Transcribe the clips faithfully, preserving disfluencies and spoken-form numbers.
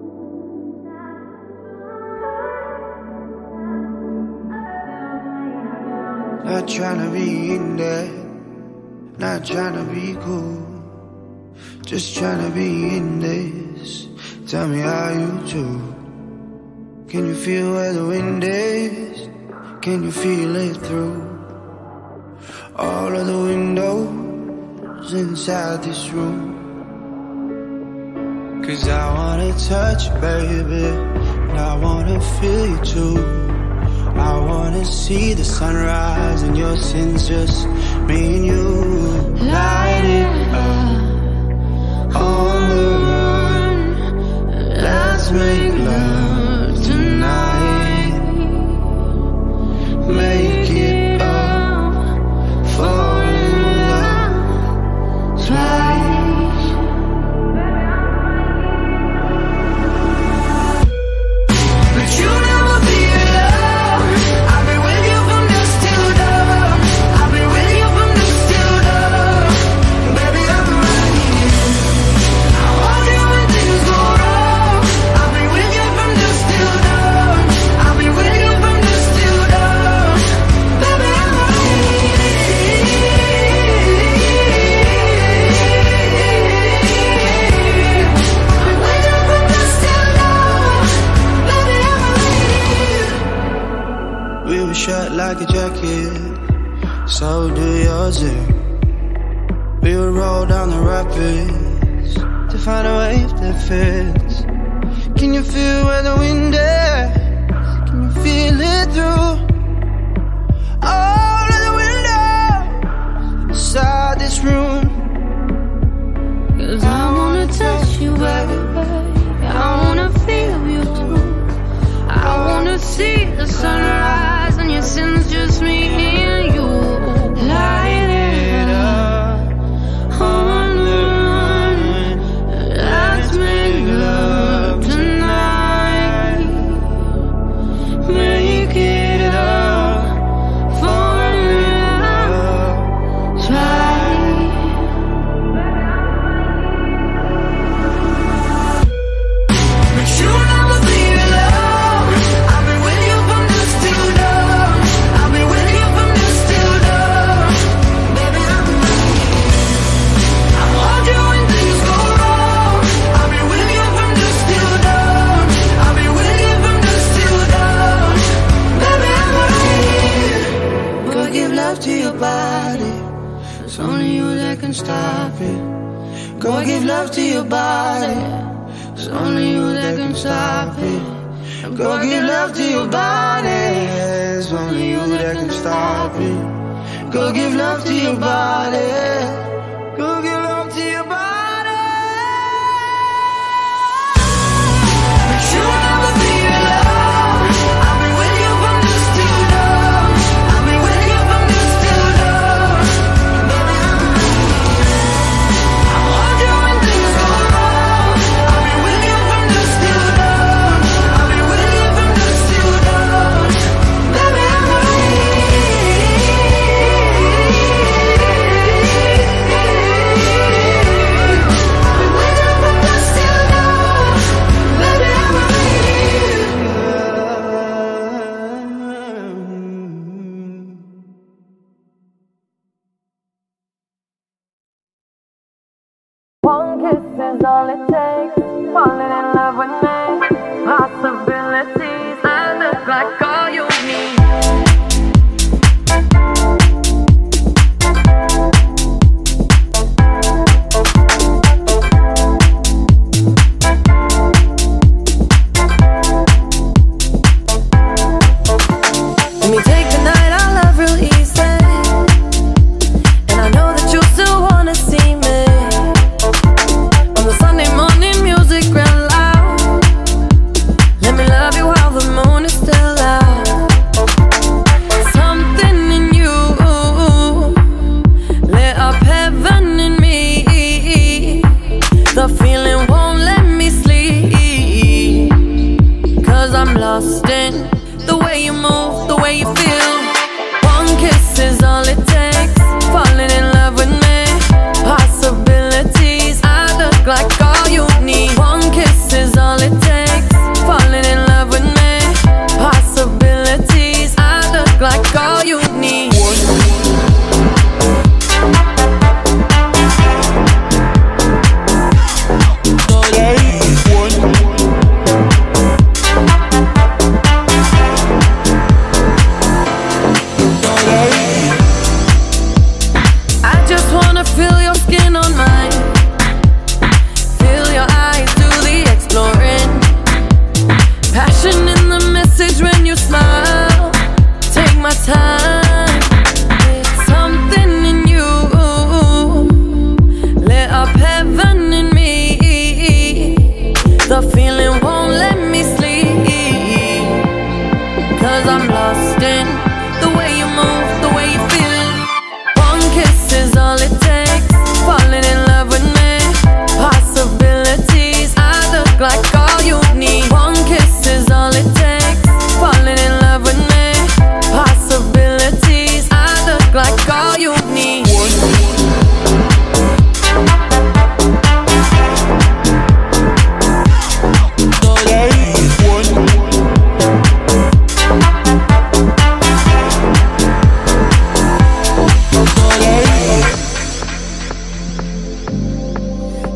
Not tryna be in there, not tryna be cool, just tryna be in this. Tell me how you do. Can you feel where the wind is? Can you feel it through all of the windows inside this room? Cause I wanna touch you, baby, and I wanna feel you too. I wanna see the sunrise and your sins, just me and you. Light it up on the run. Let's make love tonight. Make it up, fall in love twice. But you never be alone. I've been with you from dusk till dawn. I've been with you from dusk till dawn. Baby, I'm right here. I want you when things go wrong. I've been with you from dusk till dawn. I've been with you from dusk till dawn. Baby, I'm right here. We were shut like a jacket, so do yours. eh? We would roll down the rapids to find a wave that fits. Can you feel where the wind is? Can you feel it through all of the windows inside this room? Cause I wanna touch you, baby. I wanna feel you too. I wanna see the sunrise and your sins, just me and you. Light it up on the run. Let's make love tonight. Make it up for love twice. But you never be alone. I've been with you from dusk till dawn. I've been with you from dusk till dawn. Baby, I'm right here. I want you when things go wrong. I've been with you from dusk till dawn. I've been with you from dusk till dawn. Baby, I'm right here. Go give love to your body, it's only you that can stop it. Go give love to your body, it's only you that can stop it. Go give love to your body, it's only you that can stop it. Go give love to your body, go give love to your body. But you never be alone. I've been with you from dusk till dawn. I've been with you from dusk till dawn. Baby, I'm right here. I want you when things go wrong. I've been with you from dusk till dawn. I've been with you from dusk till dawn. Baby, I'm right One kiss is all it takes. Falling in love with me. Possibilities. I look like all you need. Let me take the night, I love real easy. And I know that you still wanna see me. On the Sunday morning, music real loud. Let me love you while the moon is still out. Something in you lit up heaven in me. The feeling won't let me sleep. Cause I'm lost in the way you move, the way you feel. One kiss is all it takes. Falling in love with me. Possibilities. I look like all you need. One kiss is all it takes.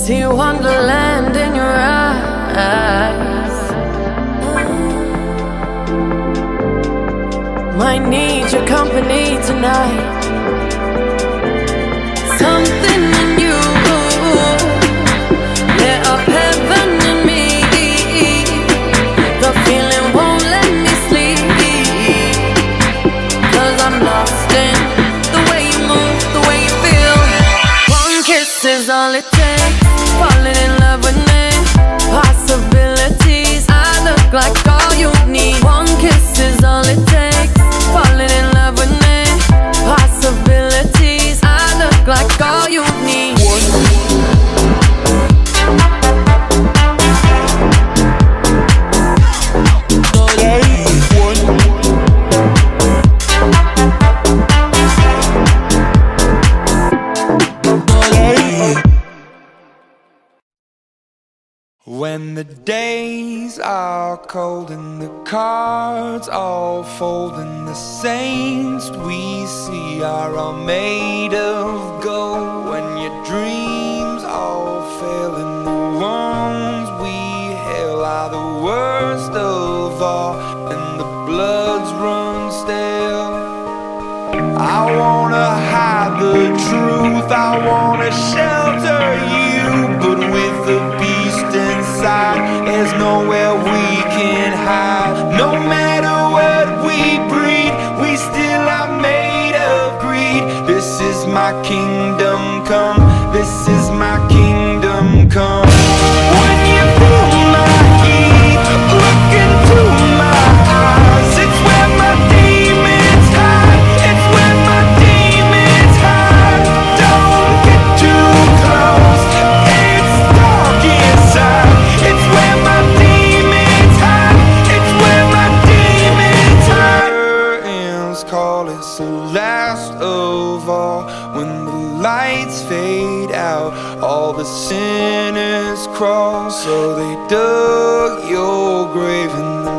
See wonderland in your eyes. Might need your company tonight. Something in you lit up heaven in me. The feeling won't let me sleep, 'cause I'm lost in the way you move, the way you feel. One kiss is all it takes. Falling in love with me. Possibilities, I look like all you need. One kiss is all it takes. Falling in love with me. Possibilities, I look like all you need. When the days are cold and the cards all fold and the saints we see are all made of gold, when your dreams all fail and the ones we hail are the worst of all and the bloods run stale, I wanna hide the truth, I wanna shelter you, but with the beast inside, there's nowhere we can hide. No matter what we breed, we still are made of greed. This is my kingdom come, this is my kingdom come. When you feel my heat, look into my eyes, it's where my demons hide, it's where my demons hide. Don't get too close, it's dark inside, it's where my demons hide, it's where my demons hide. Curtains call, it's the last of all. When the lights fade out, all the sinners crawl. So they dug your grave and the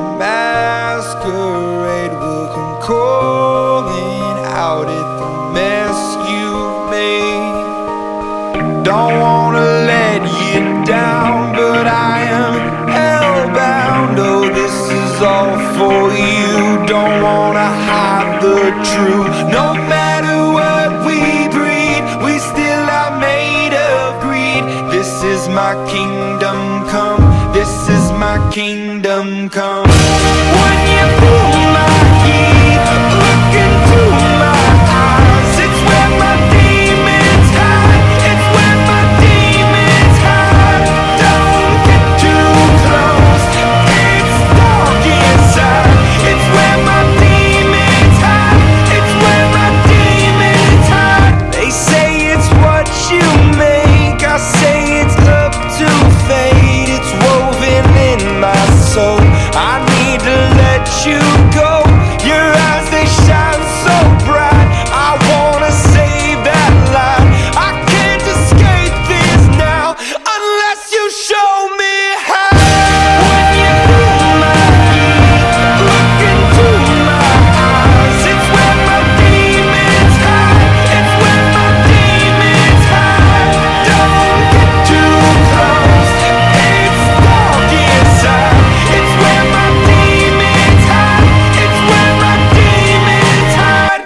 masquerade will come calling out at the mess you made. Don't wanna let you down, but I am hellbound. Oh, this is all for you. Don't wanna hide the truth. No matter what we breed, we still are made of greed. This is my kingdom come, this is my kingdom come. When you feel my heat, look into my eyes, it's where my demons hide, it's where my demons hide. Don't get too close, it's dark inside, it's where my demons hide, it's where my demons hide. They say it's what you make, I say it's up to fate. It's woven in my soul, I need to let you go. Your eyes, they shine so bright, I wanna save that light. I can't escape this now unless you show me how. When you feel my heat, look into my eyes, it's where my demons hide, it's where my demons hide. Don't get too close, it's dark inside, it's where my demons hide, it's where my demons hide.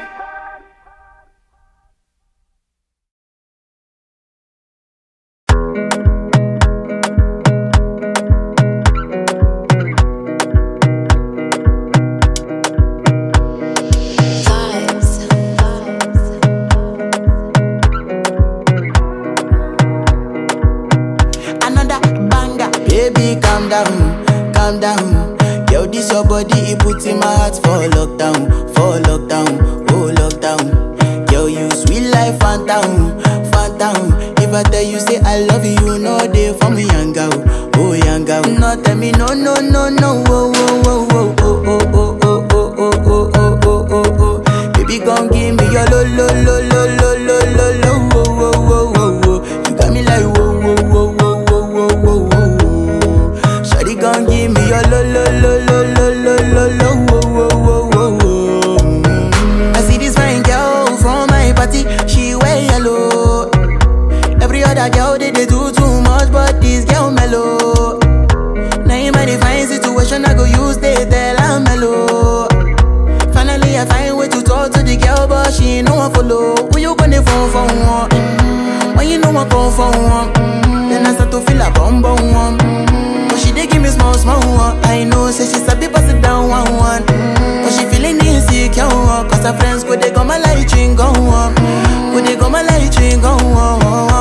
Another banger. Baby, calm down, calm down. Yo, this your body, it puts in my heart for lockdown, for lockdown, oh lockdown. Yo, you sweet life, phantom, phantom. If I tell you say I love you, you know they for me, young girl, oh young girl. No, tell me no, no, no, no, oh, oh, oh, oh, oh, oh, oh, oh, oh, oh, oh, oh, oh, oh, oh. Baby, gon' give me your lo, lo, lo, lo, lo, lo, lo, lo, oh, oh, oh, oh, oh. You got me like whoa, whoa, whoa, whoa, whoa, whoa, whoa, whoa. Shawty gon' give me your lo, lo, lo, lo, lo, lo, lo, lo, oh, oh, oh, oh, oh. I see this fine girl from my party, she wear yellow. Every other girl they, they do too much. touch, but this girl mellow. Now in my divine situation, I go use they tell I'm mellow. Finally, I find way to talk to the girl, but she ain't no one follow. Who you gonna phone for one? Mm-hmm. When you know I come for one, mm-hmm. Then I start to feel a bum bum one. Mm-hmm. But she dey give me small small one. I know, say she sabi pass it down one one. Mm-hmm. But she feeling insecure, cause her friends go they go my light ring go on. Go they go my light ring go on.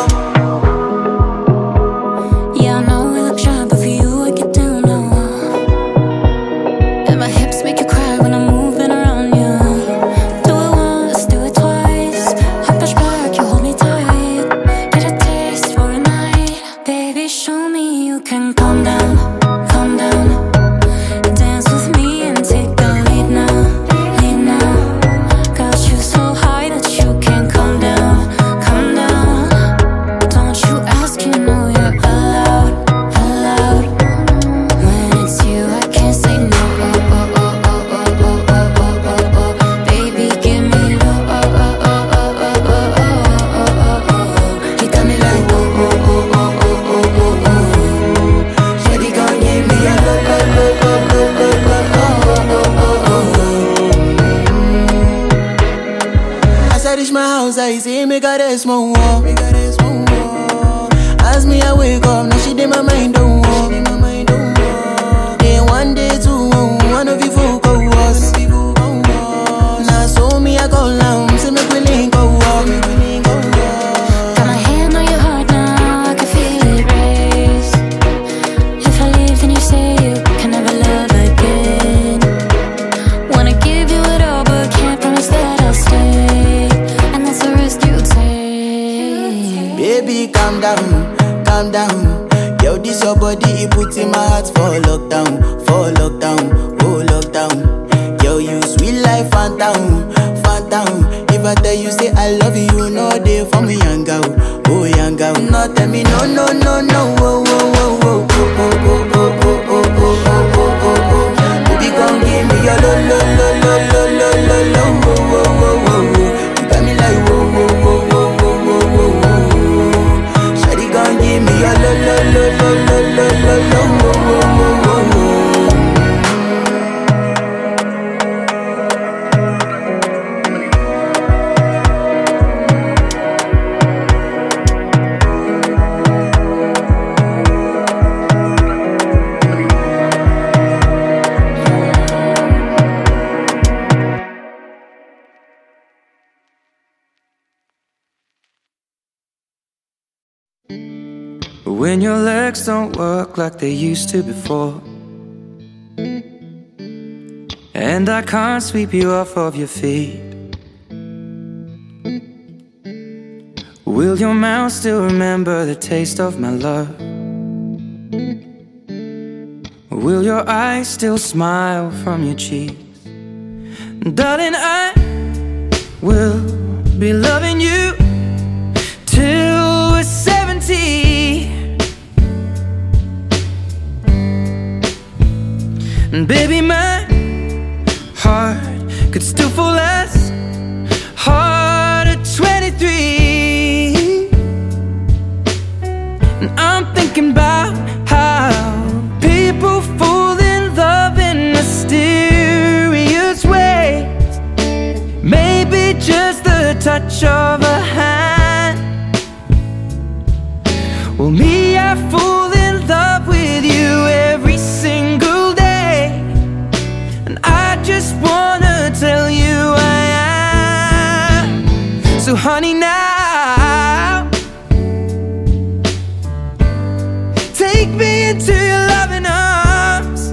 Yeah, I know we look shy, but for you I get down low. And my hips make you cry when I'm moving around you. Do it once, do it twice. I push back, you hold me tight. Get a taste for a night. Baby, show me you can calm down, calm down. Dance with me and take the lead now, lead now. Got you so high that you can't calm down, calm down. Don't you ask, you know you're allowed, allowed. When it's you, I can't say no. Oh, oh, oh, oh, oh, oh, oh, oh, oh, oh. Baby, give me low. Oh, oh, oh, oh, oh, oh, oh, oh, oh, oh. You got me like oh, oh, oh, oh, oh, oh, oh, oh. Shawty gon' give me a low, low, low, low, low, low, low, oh, oh, oh, oh. As I reach my house, I see me got a small wall. Me got a small wall. As me I wake up, now she did my mind don't walk. Then one day two, one of you folk go was. Now so me I go down, see me willing go walk. Got my hand on your heart now, I can feel it race. If I leave, then you say you can never love again. Wanna give you it all, but can't promise that I'll stay. And that's the risk you take. Baby, calm down, calm down. Yo, this your body, it puts in my heart for lockdown, for lockdown, oh lockdown. Yo, you sweet life, phantom, phantom. If I tell you say I love you, you know they for me young girl, oh young girl. No, tell me no, no, no, no, oh, oh, oh, oh, oh, oh, oh, oh, oh, oh, oh, oh, oh, oh, oh. Baby, gon' give me your lo, lo, lo, lo, lo, lo, lo, lo, oh, oh, oh, oh, oh. You got me like whoa, whoa, whoa, whoa, whoa, whoa, whoa, whoa. Shawty gon' give me your lo, lo, lo, lo, lo, lo, lo, lo, oh, oh, oh, oh, oh. When your legs don't work like they used to before, and I can't sweep you off of your feet, will your mouth still remember the taste of my love? Will your eyes still smile from your cheeks? Darling, I will be loving you till we're seventy. And baby, my heart could still fall as hard at twenty-three. And I'm thinking about how people fall in love in mysterious ways. Maybe just the touch of a hand. Well, me, I fall in love with you every single day. I just wanna tell you I am. So honey, now take me into your loving arms.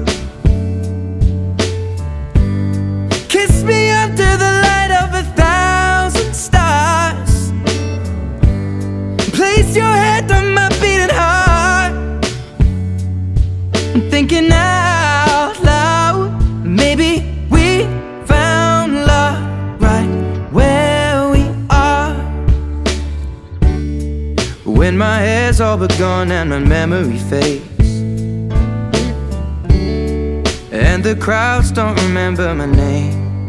Kiss me under the light of a thousand stars. Place your head on my beating heart. I'm thinking out loud, maybe we found love right where we are. When my hair's all but gone and my memory fades, and the crowds don't remember my name.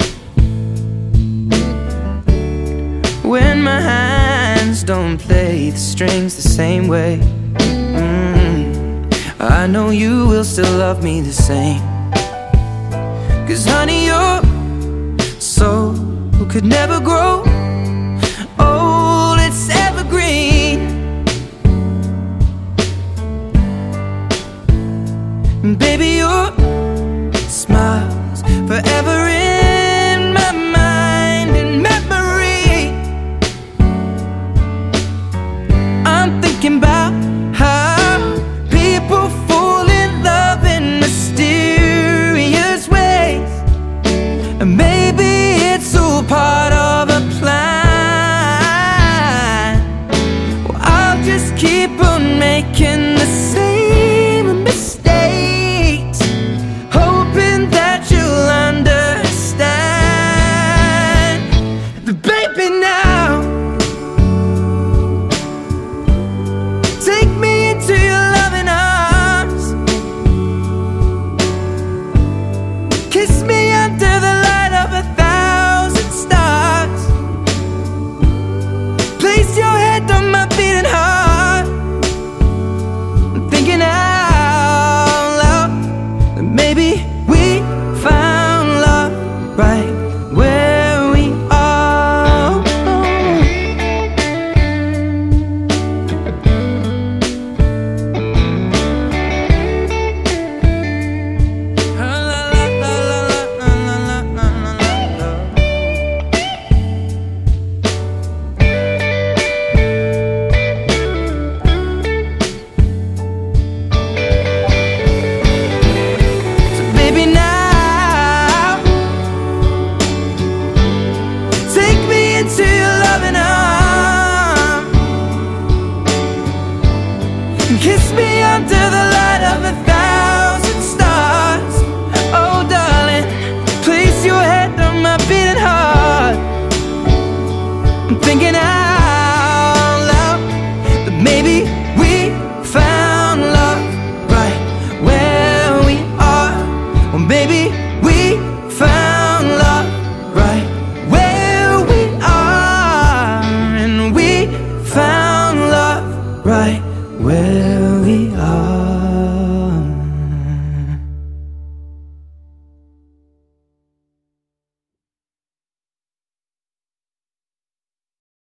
When my hands don't play the strings the same way, mm, I know you will still love me the same. Cause honey, your soul could never grow old, it's evergreen. And baby, your smile's forever in my mind and memory. I'm thinking about how people fall in love in mysterious ways, and maybe it's all part of a plan. Well, I'll just keep on making the same mistakes, hoping that you'll understand. But baby, now take me into your loving arms, kiss me under the light of a thousand stars, place your head on my beating heart. I'm thinking out loud that maybe we found love right where we are. So baby, now take me into your loving arms and kiss me under the light of a thousand